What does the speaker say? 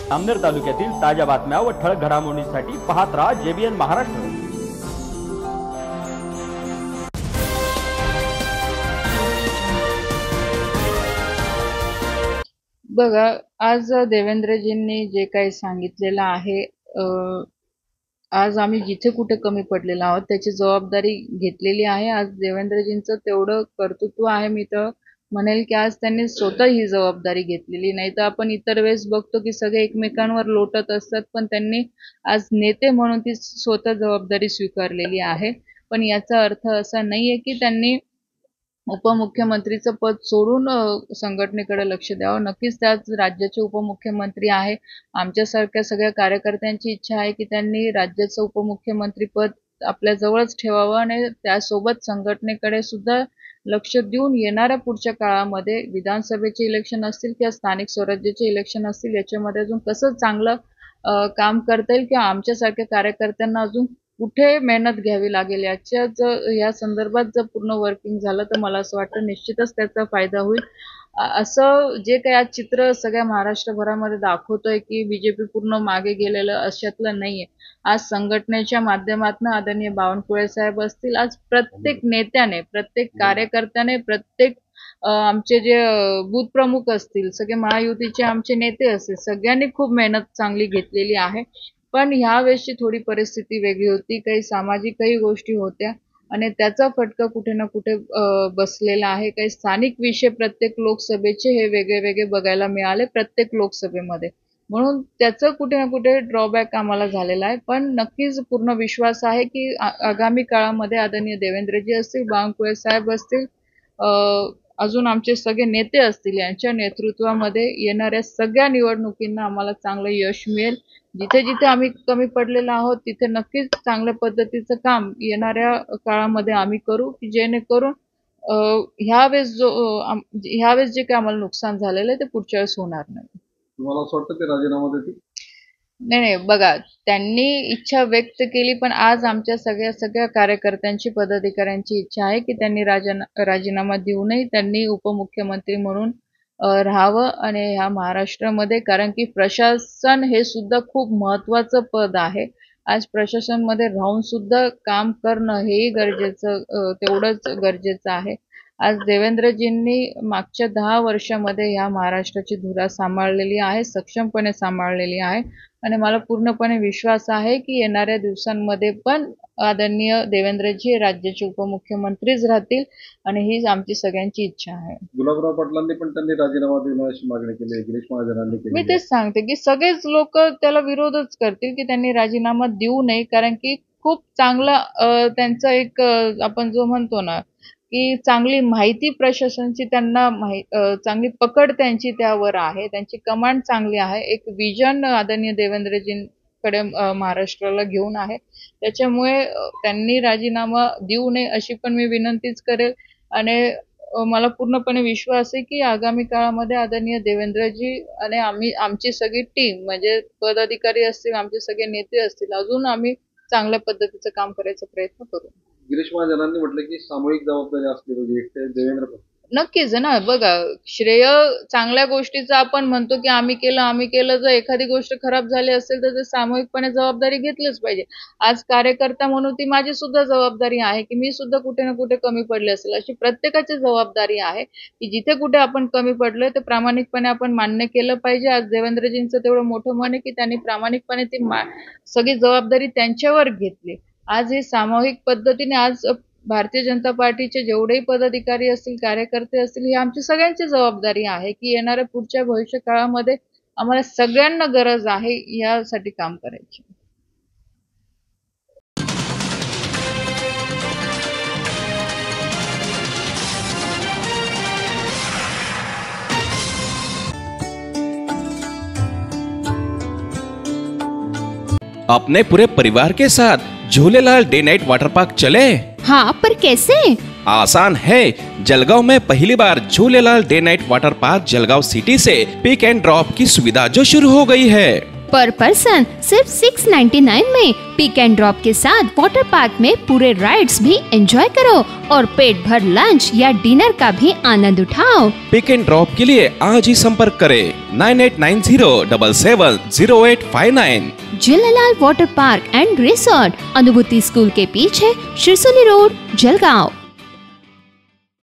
अमनेर तालुक्यातील ताज्या बातम्या व ठळक घडामोडींसाठी पाहत राहा JBN महाराष्ट्र। बघा, आज देवेंद्रजींनी जे काही सांगितलेलं आहे, आज आम्ही जिथे कुठे कमी पडलेलो आहोत त्याची जबाबदारी घेतलेली आहे। आज देवेंद्रजींचं तेवढं कर्तृत्व आहे, मी तर म्हणेल की आज त्यांनी स्वतः ही जबाबदारी घेतलेली। नाही तर आपण इतर वेळेस बघतो की सगळे एकमेकांवर लोटत असतात, पण त्यांनी आज नेते म्हणून ती स्वतः जबाबदारी स्वीकारलेली आहे। पण याचा अर्थ असा नाहीये की त्यांनी उपमुख्यमंत्रीचं पद सोडून संघटनेकडे लक्ष द्यावं। नक्कीच त्याच राज्याचे उपमुख्यमंत्री आहे। आमच्यासारख्या सगळ्या कार्यकर्त्यांची इच्छा आहे की त्यांनी राज्याचं उपमुख्यमंत्री पद आपल्या जवळच ठेवावं आणि त्यासोबत संघटनेकडे सुद्धा लक्ष देऊन येणाऱ्या पुढच्या काळामध्ये विधानसभेचे इलेक्शन असतील किंवा स्थानिक स्वराज्याचे इलेक्शन असतील, याच्यामध्ये अजून कसं चांगलं काम करता येईल किंवा आमच्यासारख्या कार्यकर्त्यांना अजून कुठे मेहनत घ्यावी लागेल या संदर्भात जर पूर्ण वर्किंग झालं तर मला असं वाटतं निश्चितच त्याचा फायदा होईल। असं जे काही आज चित्र सगळ्या महाराष्ट्रभरामध्ये दाखवतोय की बीजेपी पूर्ण मागे गेलेलं, अशातलं नाहीये। आज संघटनेच्या माध्यमातून आदरणीय बावनकुळे साहेब असतील, आज प्रत्येक नेत्याने, प्रत्येक कार्यकर्त्याने, प्रत्येक आमचे जे बूथ प्रमुख असतील, सगळे महायुतीचे आमचे नेते असतील, सगळ्यांनी खूप मेहनत चांगली घेतलेली आहे। पण ह्या वेळेची थोडी परिस्थिती वेगळी होती, काही सामाजिकही गोष्टी होत्या आणि त्याचा फटका कुठे ना कुठे बसलेला आहे। काही स्थानिक विषय प्रत्येक लोकसभेचे हे वेगळे वेगळे बघायला मिळाले प्रत्येक लोकसभेमध्ये, म्हणून त्याचं कुठे ना कुठे ड्रॉबॅक आम्हाला झालेला आहे। पण नक्कीच पूर्ण विश्वास आहे की आगामी काळामध्ये आदरणीय देवेंद्रजी असतील, बावनकुळे साहेब असतील, अजून आमचे सगळे नेते असतील, यांच्या नेतृत्वामध्ये येणाऱ्या सगळ्या निवडणुकींना आम्हाला चांगलं यश मिळेल। जिथे जिथे आम्ही कमी पडलेलो आहोत तिथे नक्कीच चांगल्या पद्धतीचं काम येणाऱ्या काळामध्ये आम्ही करू की जेणेकरून ह्यावेळेस जे काही आम्हाला नुकसान झालेलं आहे ते पुढच्या वेळेस होणार नाही। तुम्हाला असं वाटतं ते राजीनामा देतील? नाही, बघा, त्यांनी इच्छा व्यक्त केली, पण आज आमच्या सगळ्या कार्यकर्त्यांची, पदाधिकाऱ्यांची इच्छा आहे की त्यांनी राजीनामा देऊ नये, त्यांनी उपमुख्यमंत्री म्हणून राहावं आणि ह्या महाराष्ट्रामध्ये, कारण की प्रशासन हे सुद्धा खूप महत्वाचं पद आहे। आज प्रशासनमध्ये राहून सुद्धा काम करणं हेही तेवढंच गरजेचं आहे। आज देवेंद्रजींनी मागच्या 10 वर्षामध्ये ह्या महाराष्ट्राची धुरा सांभाळलेली आहे, सक्षमपणे सांभाळलेली आहे आणि मला पूर्णपणे विश्वास आहे की येणाऱ्या दिवसांमध्ये पण आदरणीय देवेंद्रजी राज्याचे उपमुख्यमंत्रीच राहतील आणि हीच आमची सगळ्यांची इच्छा आहे। गुलाबराव पाटलांनी पण त्यांनी राजीनामा देणं अशी मागणी केली, गिरीश महाजनांनी केली। मी तेच सांगते की सगळेच लोक त्याला विरोधच करतील की त्यांनी राजीनामा देऊ नये, कारण की खूप चांगला त्यांचा एक आपण जो म्हणतो ना की चांगली माहिती प्रशासनाची, त्यांना चांगली पकड त्यांची त्यावर आहे, त्यांची कमांड चांगली आहे, एक विजन आदरणीय देवेंद्रजींकडे महाराष्ट्राला घेऊन आहे। त्याच्यामुळे त्यांनी राजीनामा देऊ नये अशी पण मी विनंतीच करेल आणि मला पूर्णपणे विश्वास आहे की आगामी काळामध्ये आदरणीय देवेंद्रजी आणि आमची सगळी टीम, म्हणजे पदाधिकारी असतील, आमचे सगळे नेते असतील, अजून आम्ही चांगल्या पद्धतीचं काम करायचा प्रयत्न करू। गिरीश महाजनांनी म्हटलं की सामूहिक जबाबदारी असली पाहिजे, एकटे देवेंद्र नक्कीच ना। बघा, श्रेय चांगल्या गोष्टीचं आपण म्हणतो की आम्ही केलं, जर एखादी गोष्ट खराब झाली असेल तर सामूहिकपणे जबाबदारी घेतलीच पाहिजे। आज कार्यकर्ता म्हणून ती माझी सुद्धा जबाबदारी आहे की मी सुद्धा कुठे ना कुठे कमी पडले असेल, अशी प्रत्येकाची जबाबदारी आहे की जिथे कुठे आपण कमी पडलोय ते प्रामाणिकपणे आपण मान्य केलं पाहिजे। आज देवेंद्रजींचं तेवढं मोठं मन आहे की त्यांनी प्रामाणिकपणे ती सगळी जबाबदारी त्यांच्यावर घेतली। आज ही सामूहिक पद्धतीने आज भारतीय जनता पार्टीचे जेवढेही पदाधिकारी असतील, कार्यकर्ते असतील, ही आमची सगळ्यांची जबाबदारी आहे की येणाऱ्या पुढच्या भविष्य काळामध्ये आम्हाला सगळ्यांना गरज आहे यासाठी काम करायची। अपने पूरे परिवार के साथ Jhulelal day night water park चले? हाँ, पर कैसे? आसान है। जलगांव में पहली बार Jhulelal day night water park Jalgaon city से पिक एंड ड्रॉप की सुविधा जो शुरू हो गई है। पर पर्सन सिर्फ 699 में पिक एंड ड्रॉप के साथ वाटर पार्क में पूरे राइड्स भी एंजॉय करो और पेट भर लंच या डिनर का भी आनंद उठाओ। पिक एंड ड्रॉप के लिए आज ही संपर्क करें 9890770859। Jhulelal water park and resort, Anubhuti school के पीछे, शिरसोली रोड, जलगांव।